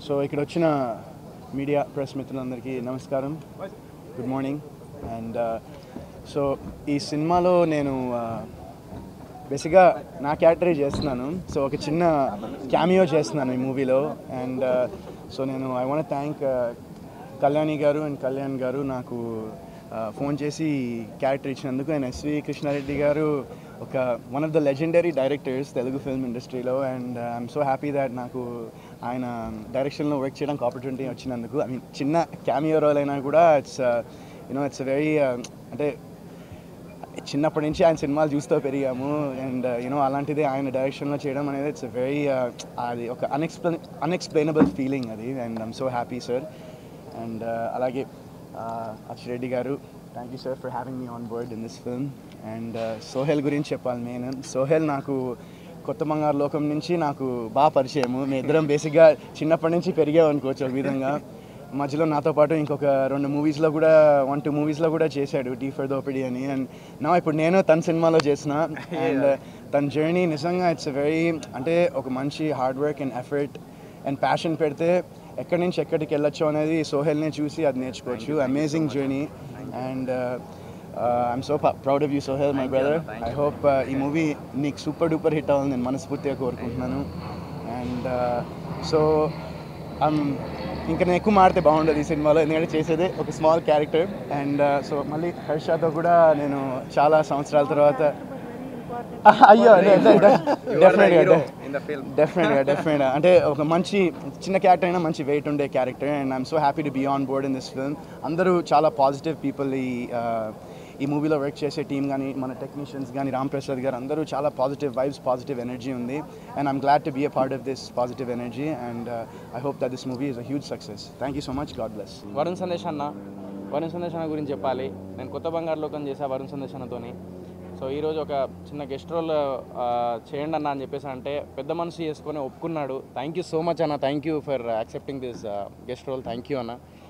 So ఇక్కడ వచ్చిన media press మిత్రులందరికీ నమస్కారం, గుడ్ మార్నింగ్. అండ్ సో ఈ సినిమాలో నేను బేసిక్గా నా క్యారెక్టరే చేస్తున్నాను. సో ఒక చిన్న క్యామియో చేస్తున్నాను ఈ మూవీలో. అండ్ సో నేను I want thank Kalyani garu and Kalyan గారు నాకు ఫోన్ చేసి క్యారెక్టర్ ఇచ్చినందుకు. అండ్ ఎస్వి కృష్ణారెడ్డి గారు ఒక one of the legendary directors Telugu film ఇండస్ట్రీలో. And I'm so happy that నాకు ఆయన డైరెక్షన్లో వర్క్ చేయడానికి ఆపర్చునిటీ వచ్చినందుకు. ఐ మీన్ చిన్న క్యామియో రోల్ అయినా కూడా ఇట్స్ ఇట్స్ వెరీ అంటే చిన్నప్పటి నుంచి ఆయన సినిమాలు చూస్తూ పెరిగాము. అండ్ అలాంటిది ఆయన డైరెక్షన్లో చేయడం అనేది ఇట్స్ వెరీ అది ఒక అన్ఎక్స్ప్లెయినబుల్ ఫీలింగ్ అది. And I'm so happy sir. And అలాగే Achi Reddy garu, thank you sir for having me on board in this film. And Sohel గురించి చెప్పాలి. మెయిన్ సోహెల్ నాకు కొత్త బంగారు లోకం నుంచి నాకు బాగా పరిచయము. మీ ఇద్దరం బేసిక్గా చిన్నప్పటి నుంచి పెరిగామనుకోవచ్చు ఒక విధంగా. మధ్యలో నాతో పాటు ఇంకొక 2 మూవీస్లో కూడా 1-2 మూవీస్లో కూడా చేశాడు, టీ ఫర్ దోపిడీ అని. అండ్ నా ఇప్పుడు నేను తన సినిమాలో చేసిన. అండ్ తన జర్నీ నిజంగా ఇట్స్ వెరీ అంటే ఒక మంచి hard work and effort and passion పెడితే ఎక్కడి నుంచి ఎక్కడికి వెళ్ళొచ్చు అనేది సోహెల్ని చూసి అది నేర్చుకోవచ్చు. Amazing journey. And I'm so proud of you Sohel, my brother. I hope ఈ మూవీ నీకు సూపర్ డూపర్ హిట్ అవ్వాలని నేను మనస్ఫూర్తిగా కోరుకుంటున్నాను. అండ్ సో ఇంకా నేను ఎక్కువ మాడితే బాగుండదు ఈ సినిమాలో, ఎందుకంటే చేసేదే ఒక స్మాల్ క్యారెక్టర్. అండ్ సో మళ్ళీ హర్షతో కూడా నేను చాలా సంవత్సరాల తర్వాత అయ్యో డెఫినెట్గా అంటే ఒక మంచి చిన్న క్యారెక్టర్ అయినా మంచి వెయిట్ ఉండే character. And I'm so happy to be on board in this film. అందరూ చాలా పాజిటివ్ పీపుల్. ఈ మూవీలో వర్క్ చేసే టీం కానీ మన టెక్నీషియన్స్ కానీ రాంప్రసాద్ గారు అందరూ చాలా పాజిటివ్ వైబ్స్, పాజిటివ్ ఎనర్జీ ఉంది. And I'm glad to be a part of this positive energy. And I hope that this movie is a huge success. Thank you so much. God bless. Varun Sandesh అన్న గురించి చెప్పాలి. నేను కొత్త బంగారు లోకం చేశా Varun Sandesh అన్నతోని. So ఈరోజు ఒక చిన్న గెస్ట్ రోల్ చేయండి అన్న అని చెప్పేసి అంటే పెద్ద మనసు చేసుకొని ఒప్పుకున్నాడు. థ్యాంక్ యూ సో మచ్ అన్న. Thank you for accepting this guest role. Thank you అన్న.